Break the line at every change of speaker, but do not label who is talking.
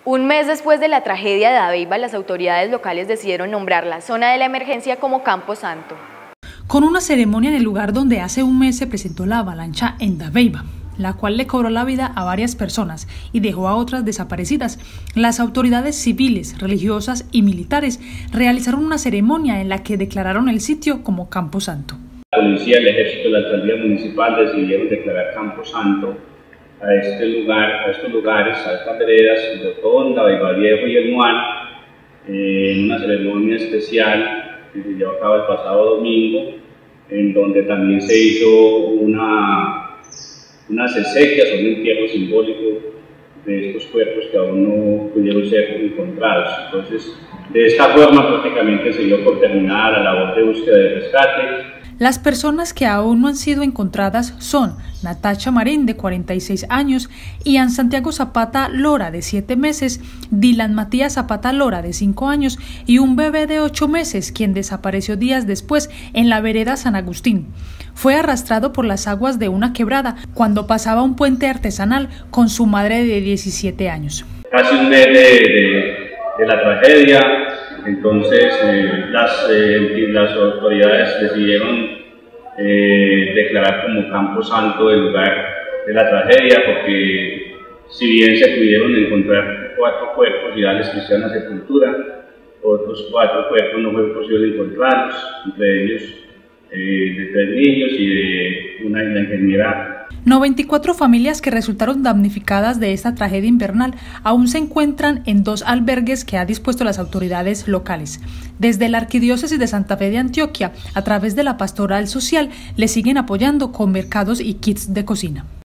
Un mes después de la tragedia de Dabeiba, las autoridades locales decidieron nombrar la zona de la emergencia como Campo Santo.
Con una ceremonia en el lugar donde hace un mes se presentó la avalancha en Dabeiba, la cual le cobró la vida a varias personas y dejó a otras desaparecidas, las autoridades civiles, religiosas y militares realizaron una ceremonia en la que declararon el sitio como Campo Santo.
La policía, el ejército y la alcaldía municipal decidieron declarar Campo Santo a estos lugares, a estas veredas, Botón, Dabeiba Viejo y El Muán, en una ceremonia especial que se llevó a cabo el pasado domingo, en donde también se hizo unas exequias o un entierro simbólico de estos cuerpos que aún no pudieron ser encontrados. Entonces, de esta forma prácticamente se dio por terminada la labor de búsqueda y rescate.
Las personas que aún no han sido encontradas son Natacha Marín, de 46 años, Ian Santiago Zapata Lora, de 7 meses, Dylan Matías Zapata Lora, de 5 años, y un bebé de 8 meses, quien desapareció días después en la vereda San Agustín. Fue arrastrado por las aguas de una quebrada cuando pasaba un puente artesanal con su madre de 17 años.
Casi un mes de la tragedia. Entonces las autoridades decidieron declarar como Campo Santo el lugar de la tragedia, porque si bien se pudieron encontrar 4 cuerpos y darles cristiana sepultura, otros 4 cuerpos no fue posible encontrarlos, entre ellos de 3 niños y de una ingeniera.
94 familias que resultaron damnificadas de esta tragedia invernal aún se encuentran en 2 albergues que ha dispuesto las autoridades locales. Desde la Arquidiócesis de Santa Fe de Antioquia, a través de la Pastoral Social, le siguen apoyando con mercados y kits de cocina.